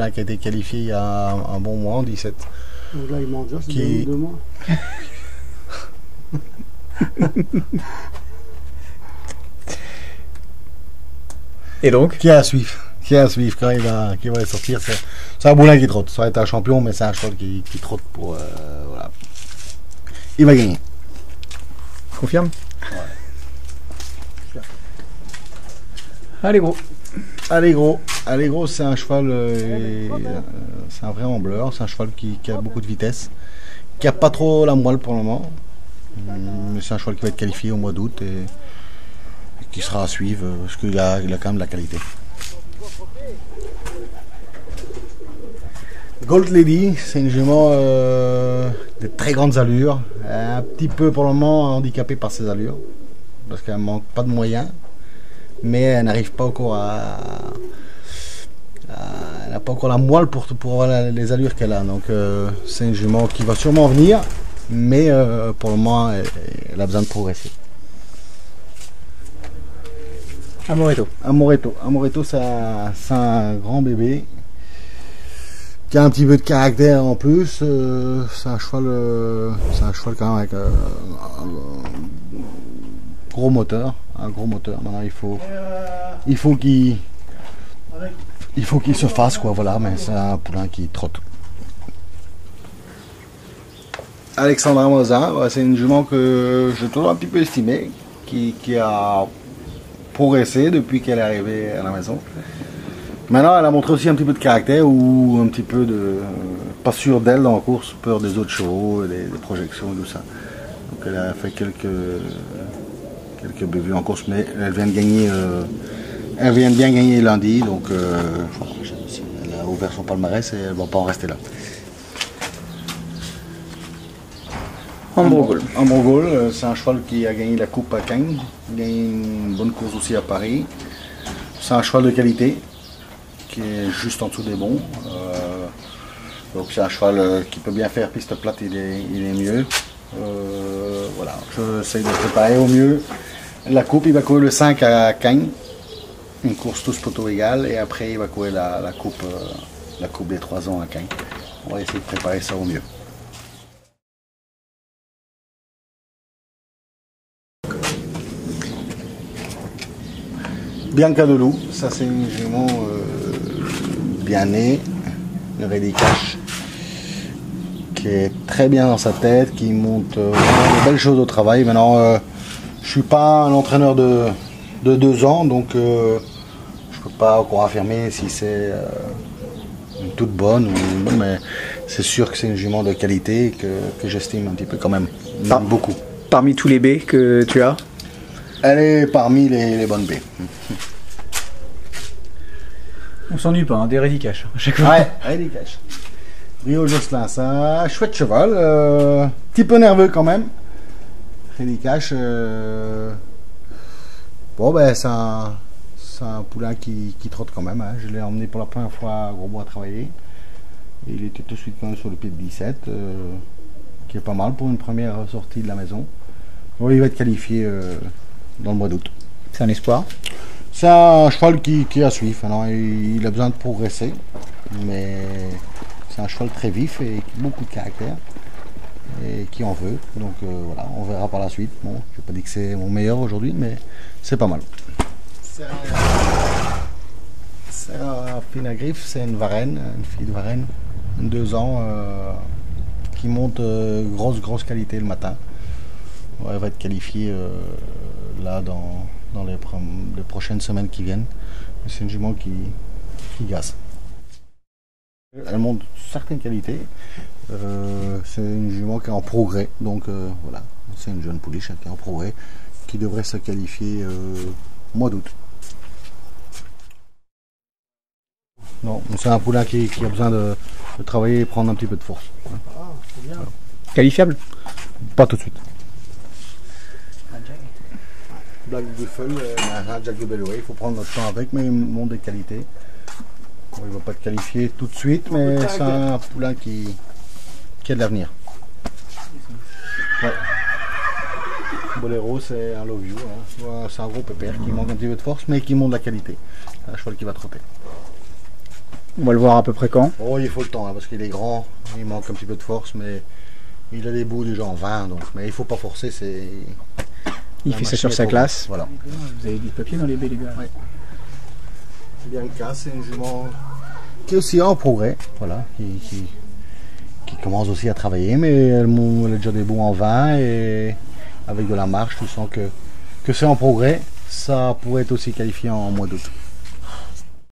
poulain qui a été qualifié il y a un bon mois, en 17. Donc là, il manque déjà, c'est 2 mois. Et donc Qui est à suivre. Qui est à suivre quand qui va sortir. C'est un poulain qui trotte. Ça va être un champion, mais c'est un cheval qui trotte pour. Voilà. Il va gagner. Confirme. Ouais. Allez gros. Allez gros, c'est un cheval, c'est un vrai ambleur, c'est un cheval qui a beaucoup de vitesse, qui a pas trop la moelle pour le moment, mais c'est un cheval qui va être qualifié au mois d'août et qui sera à suivre parce qu'il a quand même de la qualité. Gold Lady, c'est une jument de très grandes allures, un petit peu pour le moment handicapée par ses allures, parce qu'elle manque pas de moyens. Mais elle n'arrive pas encore elle n'a pas encore la moelle pour avoir les allures qu'elle a. Donc c'est une jument qui va sûrement venir, mais pour le moment elle a besoin de progresser. Amoretto. Amoretto, c'est un grand bébé qui a un petit peu de caractère en plus. C'est un cheval quand même avec un gros moteur. Maintenant il faut qu'il se fasse quoi, voilà, mais c'est un poulain qui trotte. Alexandra Mosin, c'est une jument que je trouve un petit peu estimée, qui a progressé depuis qu'elle est arrivée à la maison. Maintenant elle a montré aussi un petit peu de caractère ou un petit peu de pas sûr d'elle dans la course, peur des autres chevaux, des projections et tout ça. Donc elle a fait quelques bévues en course, mais elle vient de gagner, elle vient de bien gagner lundi, donc elle a ouvert son palmarès et elle ne va pas en rester là. Ambrogol, c'est un cheval qui a gagné la coupe à Cagnes, gagné une bonne course aussi à Paris. C'est un cheval de qualité qui est juste en dessous des bons. Donc c'est un cheval qui peut bien faire piste plate, il est mieux. Voilà, j'essaie de préparer au mieux. La coupe, il va courir le 5 à Cagnes, une course tous poteaux égales, et après il va courir la coupe des 3 ans à Cagnes. On va essayer de préparer ça au mieux. Bianca Delou, ça c'est une jument bien née, une Ready Cash, qui est très bien dans sa tête, qui monte vraiment de belles choses au travail. Maintenant, je suis pas un entraîneur de 2 ans, donc je peux pas encore affirmer si c'est une toute bonne ou une bonne, mais c'est sûr que c'est une jument de qualité que j'estime un petit peu quand même, beaucoup. Parmi tous les baies que tu as, elle est parmi les bonnes baies. on s'ennuie pas, hein, des Ready Cash à chaque fois. Ouais, Ready Cash. Rio Jocelyn, c'est un chouette cheval, petit peu nerveux quand même. Ready Cash, bon ben c'est un poulain qui trotte quand même, hein. Je l'ai emmené pour la première fois à Grosbois travailler. Et il était tout de suite quand même sur le pied de 17, qui est pas mal pour une première sortie de la maison. Bon, il va être qualifié dans le mois d'août. C'est un espoir. C'est un cheval qui est à suivre. Alors, il a besoin de progresser, mais c'est un cheval très vif et qui a beaucoup de caractère et qui en veut. Donc voilà, on verra par la suite. Bon, je vais pas dire que c'est mon meilleur aujourd'hui, mais c'est pas mal. Serra Fine à Griffe, c'est une Varenne, une fille de Varenne, 2 ans, qui monte grosse qualité le matin. Ouais, elle va être qualifiée là dans les prochaines semaines qui viennent. C'est une jument qui gasse. Elle montre certaines qualités. C'est une jument qui est en progrès, donc voilà, c'est une jeune pouliche qui est en progrès, qui devrait se qualifier au mois d'août. Non, c'est un poulain qui a besoin de travailler et prendre un petit peu de force. Ah, c'est bien. Qualifiable? Pas tout de suite. Black Buffle, un Jack de Bellway, il faut prendre notre temps avec, mais il montre des qualités. Bon, il ne va pas être qualifié tout de suite, mais c'est un poulain qui a de l'avenir. Ouais. Bolero, c'est un Love You, hein. C'est un gros pépère qui manque un petit peu de force, mais qui montre de la qualité. C'est un cheval qui va trotter. On va le voir à peu près quand? Oh, il faut le temps, hein, parce qu'il est grand, il manque un petit peu de force, mais il a des bouts déjà en 20, donc, mais il faut pas forcer, c'est... Il fait ça sur sa classe. Voilà. Vous avez du papier dans les baies, les gars? Ouais. Bianca, c'est une jument qui est aussi en progrès, voilà, qui commence aussi à travailler, mais elle a déjà des bouts en 20 et avec de la marche, tu sens que c'est en progrès. Ça pourrait être aussi qualifié en mois d'août.